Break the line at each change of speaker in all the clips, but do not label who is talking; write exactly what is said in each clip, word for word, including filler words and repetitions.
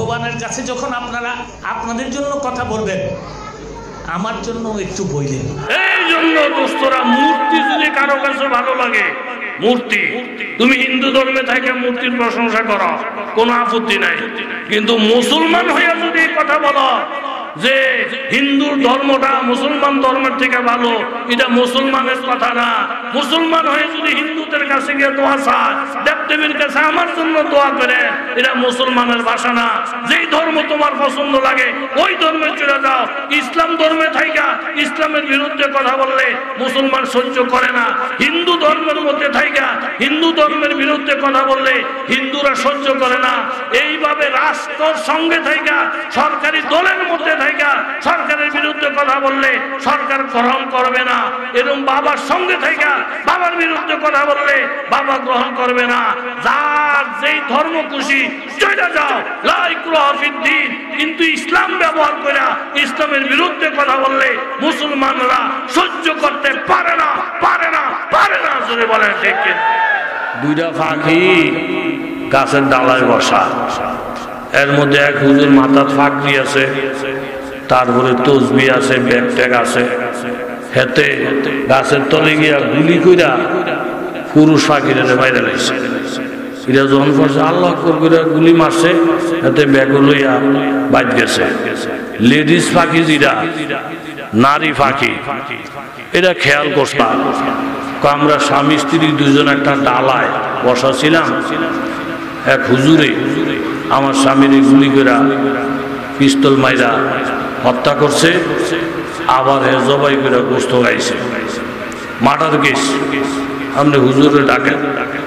ভগবানের কাছে যখন আপনারা আপনাদের জন্য কথা বলবেন, আমার জন্য একটু বললেন।
এই জন্য দোস্তরা, মূর্তি যদি কারো কাছে ভালো লাগে, মূর্তি, তুমি হিন্দু ধর্মে থেকে মূর্তির প্রশংসা করো, কোনো আপত্তি নাই। কিন্তু মুসলমান হইয়া যদি কথা বলো যে হিন্দুর ধর্মটা মুসলমান ধর্মের থেকে ভালো, এটা মুসলমানের কথা না। মুসলমান হয়ে যদি হিন্দুদের কাছে গিয়ে দোয়া চায়, দেবদেবীর কাছে আমার জন্য দোয়া করে, এটা মুসলমানের ভাষা না। যেই ধর্ম তোমার পছন্দ লাগে ওই ধর্মে চলে যাও। ইসলাম ধর্মে থাইকা ইসলামের বিরুদ্ধে কথা বললে মুসলমান সহ্য করে না। হিন্দু ধর্মের মধ্যে থাইকা হিন্দু ধর্মের বিরুদ্ধে কথা বললে হিন্দুরা সহ্য করে না। এইভাবে রাষ্ট্রের সঙ্গে থাইকা সরকারি দলের মধ্যে সরকারের বিরুদ্ধে কথা বললে সরকার গ্রহণ করবে না। এরকম বাবার সঙ্গে থাকা বাবার বিরুদ্ধে কথা বললে বাবা গ্রহণ করবে না। যার যেই ধর্ম খুশি চলে যাও, লা ইকরাহা ফিদ্দীন। কিন্তু ইসলাম ব্যবহার করে ইসলামের বিরুদ্ধে কথা বললে মুসলমানরা সহ্য করতে পারে না, পারে না, পারে না। জোরে বলেন ঠিক কিনা? দুইটা ফাঁকি গাছের ডালায় বসা, এর মধ্যে এক হুজুর মাথার ফাঁকি আছে, তারপরে তসবি আছে, ব্যাগ ট্যাগ আছে, হেতে গাছের তলে গিয়া গুলি কইরা পুরুষ ফাঁকিরে বাইরে লাগছে। এরা যখন করছে আল্লাহ করে গুলি মারছে, হাতে ব্যাগ লইয়া বাইর গেছে। লেডিস ফাঁকি যেটা, নারী ফাঁকি, এটা খেয়াল করতাম। আমরা স্বামী স্ত্রী দুজন একটা ডালায় বসা ছিলাম, এক হুজুরে আমার স্বামীর গুলি করে পিস্তল মাইরা হত্যা করছে, আবার হে জবাই করে গোস্ত গাইছে। Murder case. আপনি হুজুরে ডাকেন।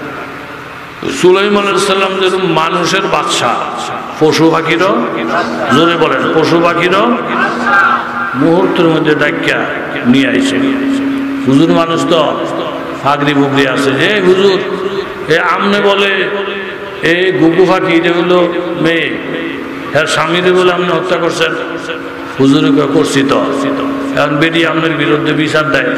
সুলাইমান আলাইহিস সালাম যেরকম মানুষের বাদশা, পশু পাখিরও, জোরে বলেন, পশু পাখিরও মুহূর্তের মধ্যে ডাকিয়া নিয়ে আইছে। হুজুর মানুষ তো ফাগরি বুগরি আছে, যে হুজুর এ আমনে বলে এই গুগু ফাঁকি, এটা হলো মেয়ে, হ্যাঁ স্বামীরে বলে আপনি হত্যা করছেন। হুজুরে করছি তো, এখন বেরিয়ে আপনার বিরুদ্ধে বিচার দেয়।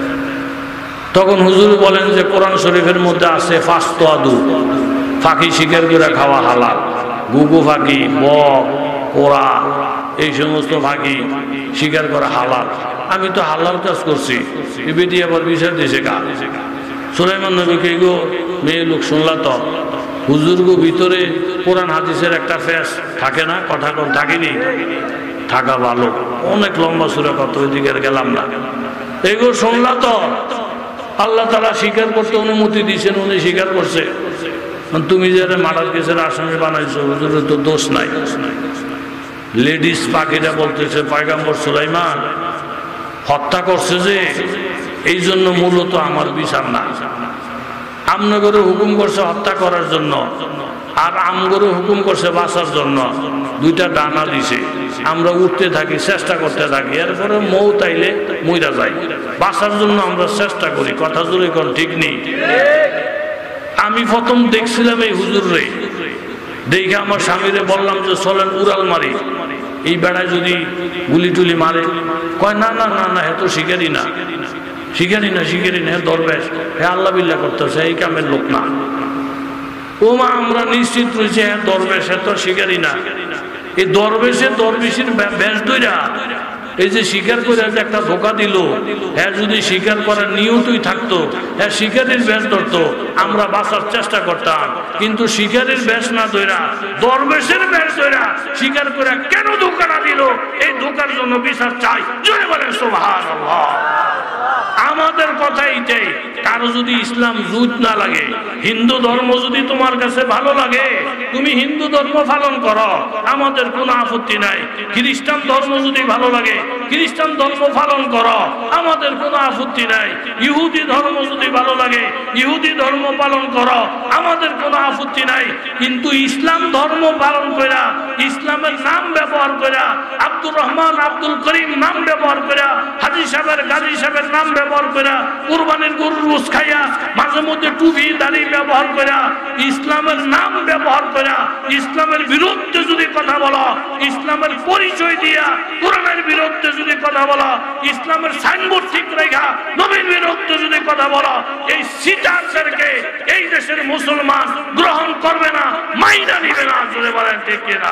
তখন হুজুর বলেন যে কোরআন শরীফের মধ্যে আছে ফাস্ত আদু, ফাঁকি শিকার করে খাওয়া হালাল। গুগু ফাঁকি, বক, কোরা, এই সমস্ত ফাঁকি শিকার করা হালাল। আমি তো হালাল কাজ করছি, এ বেটি আবার বিচার দিয়েছে কা? সুলাইমান নবীকে গো মেয়ে লোক শুনলা তো, হুজুর গো ভিতরে কোরআন হাদিসের একটা ফেস থাকে না, কথা কোন থাকেনি, থাকা ভালো। অনেক লম্বা সুরা কত, ওই দিকে গেলাম না। এগো শুনলা তো, আল্লাহ তাআলা স্বীকার করতে অনুমতি দিয়েছেন, উনি স্বীকার করছে। তুমি যারা মার্ডার কেসের আসামি বানাইছো, হুজুরের তো দোষ নাই। লেডিস পাখিটা বলতেছে পয়গম্বর সুলাইমান হত্যা করছে যে, এই জন্য মূলত আমার বিচার না। আমনগরে হুকুম করছে হত্যা করার জন্য, আর আমগরে হুকুম করছে বাঁচার জন্য। দুইটা ডানা দিছে, আমরা উঠতে থাকি, চেষ্টা করতে থাকি, এরপরে মৌত আইলে মইরা যাই। বাঁচার জন্য আমরা চেষ্টা করি। কথা জোরে কোন ঠিক নেই? আমি প্রথম দেখছিলাম এই হুজুর রে, দেখে আমার স্বামীরে বললাম যে চলেন উড়াল মারি, এই বেড়ায় যদি গুলি টুলি মারে। কয় না না না না, এত শিকারি না, শিকারি না, শিকারি না, দরবেশ, হে আল্লাহ বিল্লাহ করতেছে, এই কামের লোক না। ও মা, আমরা নিশ্চিত রয়েছে হ্যাঁ দরবেশ, এত শিকারি না। এই দরবেশের দরবেশের বেশ দইরা এই যে স্বীকার করে যে একটা ধোকা দিল, হ্যাঁ যদি স্বীকার করার নিয়তই থাকতো, হ্যাঁ শিকারের বেশ ধরতো, আমরা বাঁচার চেষ্টা করতাম। কিন্তু শিকারের বেশ না ধরা, দরবেশের বেশ ধরা স্বীকার করে কেন ধোকা না দিল, এই ধোকার জন্য বিচার চাই। জোরে বলেন সুবহানাল্লাহ। আমাদের কথা এইটাই, কারো যদি ইসলাম জুত না লাগে, হিন্দু ধর্ম যদি তোমার কাছে ভালো লাগে, তুমি হিন্দু ধর্ম পালন করো, আমাদের কোনো আপত্তি নাই। খ্রিস্টান ধর্ম যদি ভালো লাগে, খ্রিস্টান ধর্ম পালন করো, আমাদের কোনো আপত্তি নাই। ইহুদি ধর্ম যদি ভালো লাগে, ইহুদি ধর্ম পালন করো, আমাদের কোনো আপত্তি নাই। কিন্তু ইসলাম ধর্ম পালন করা, ইসলাম ইসলামের নাম ব্যবহার করে, আব্দুর রহমান, আব্দুল করিম নাম ব্যবহার করে, হাজী সাহেবের, গাজী সাহেবের নাম ব্যবহার করে, কুরবানির গরুর রোজ খাইয়া, মাঝে মধ্যে টুপি দাড়ি ব্যবহার করে, ইসলামের নাম ব্যবহার করে ইসলামের বিরুদ্ধে যদি কথা বলো, ইসলামের পরিচয় দিয়া কোরআনের বিরুদ্ধে যদি কথা বলো, ইসলামের সাইনবোর্ড ঠিক রেখা নবীর বিরুদ্ধে যদি কথা বলো, এই সিটারদেরকে এই দেশের মুসলমান গ্রহণ করবে না, মাইনা নিবে না। জোরে বলেন ঠিক কিনা?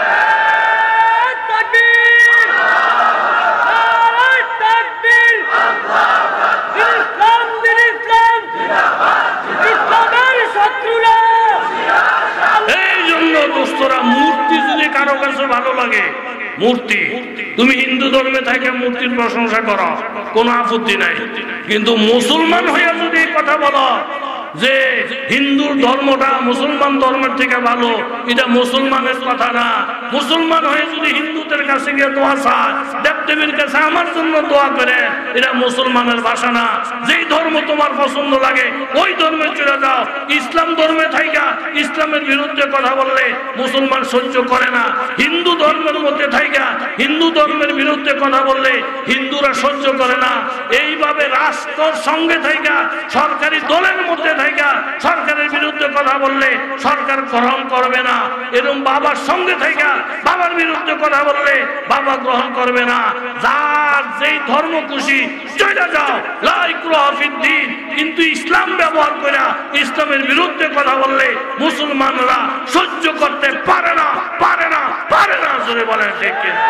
এই জন্য দোস্তরা, মূর্তি যদি কারো কাছে ভালো লাগে, মূর্তি, তুমি হিন্দু ধর্মে থেকে মূর্তির প্রশংসা করো, কোনো আপত্তি নাই। কিন্তু মুসলমান হইয়া যদি কথা বলো যে হিন্দুর ধর্মটা মুসলমান ধর্মের থেকে ভালো, এটা মুসলমানের কথা না। মুসলমান হয়ে যদি হিন্দুদের কাছে গিয়ে দোয়া চায়, দেবদেবীর কাছে আমার জন্য দোয়া করে, এটা মুসলমানের ভাষা না। যেই ধর্ম তোমার পছন্দ লাগে ওই ধর্মে চলে যাও। ইসলাম ধর্মে থাইকা ইসলামের বিরুদ্ধে কথা বললে মুসলমান সহ্য করে না। হিন্দু ধর্মের মধ্যে থাইকা হিন্দু ধর্মের বিরুদ্ধে কথা বললে হিন্দুরা সহ্য করে না। এইভাবে রাষ্ট্রের সঙ্গে থাইকা, সরকারি দলের মধ্যে থাইকা সরকারের বিরুদ্ধে কথা বললে সরকার গ্রহণ করবে না। এরকম বাবার সঙ্গে থাইকা বাবার বিরুদ্ধে কথা বললে বাবা গ্রহণ করবে না। যার যেই ধর্ম খুশি চলে যাও, লা ইকরাহা ফিদ্দীন। কিন্তু ইসলাম ব্যবহার করে ইসলামের বিরুদ্ধে কথা বললে মুসলমানরা সহ্য করতে পারে না, পারে না, পারে না। জোরে বলেন ঠিক কিনা?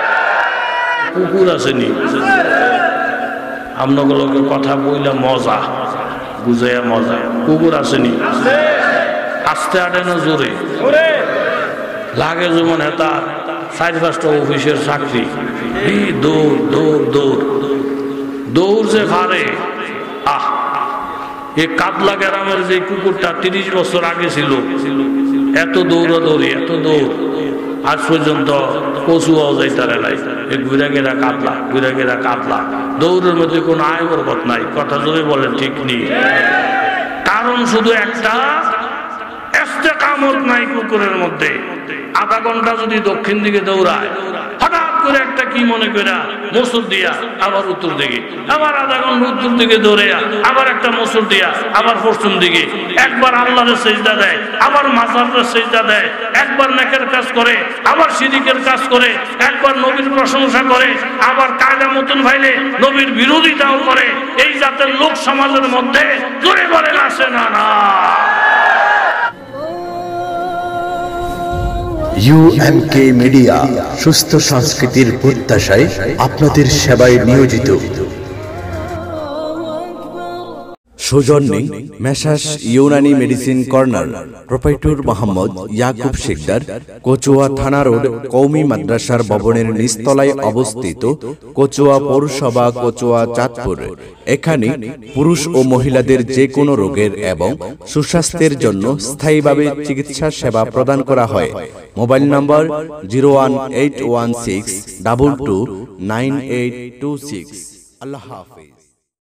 কুকুর আসেনি আপনাগুলোকে কথা বইলে মজা বুঝাইয়া মজা। কুকুর আসেনি, আস্তে আটে না জোরে লাগে। যেমন হেতা চার পাঁচটা অফিসের চাকরি, এই দৌড় দৌড় দৌড় দৌড় যে পারে। আহ, এই কাতলা গ্রামের যে কুকুরটা তিরিশ বছর আগে ছিল, এত দৌড়াদৌড়ি, এত দৌড়, আজ পর্যন্ত কচুয়াও যাইতারে নাই। এই ঘুরে গেরা কাতলা, ঘুরে গেরা কাতলা, দৌড়ের মধ্যে কোনো আয় বরকত নাই। কথা যদি বলেন ঠিক নেই। কারণ শুধু একটা, ইস্তেকামত নাই কুকুরের মধ্যে। আধা ঘন্টা যদি দক্ষিণ দিকে দৌড়ায়, হঠাৎ করে একটা কি মনে করে মসুর দিয়া আবার উত্তর দিকে, আবার আধা ঘন্টা উত্তর দিকে দৌড়ে, আবার একটা মসুর দিয়া আবার পশ্চিম দিকে, একবার আল্লাহর সেজদা দেয়, আবার মাজারের সেজদা দেয়, একবার নেকের কাজ করে, আবার শিরিকের কাজ করে, একবার নবীর প্রশংসা করে, আবার কায়দা মতন ভাইলে নবীর বিরোধিতাও করে। এই জাতের লোক সমাজের মধ্যে জোরে বলেন আসে না? না।
ইউএমকে মিডিয়া সুস্থ সংস্কৃতির প্রত্যাশায় আপনাদের সেবায় নিয়োজিত। সৌজন্যে messrs Unani medicine corner, proprietor Mohammad Yakub Sikdar, Kachua থানা রোড, কওমি মাদ্রাসার ভবনের নিচতলায় অবস্থিত, কচুয়া পৌরসভা, কচুয়া, চাঁদপুর। এখানে পুরুষ ও মহিলাদের যে কোনো রোগের এবং সুস্বাস্থ্যের জন্য স্থায়ীভাবে চিকিৎসা সেবা প্রদান করা হয়। Mobile number zero one eight one six double two nine eight two six. আল্লাহ হাফেজ।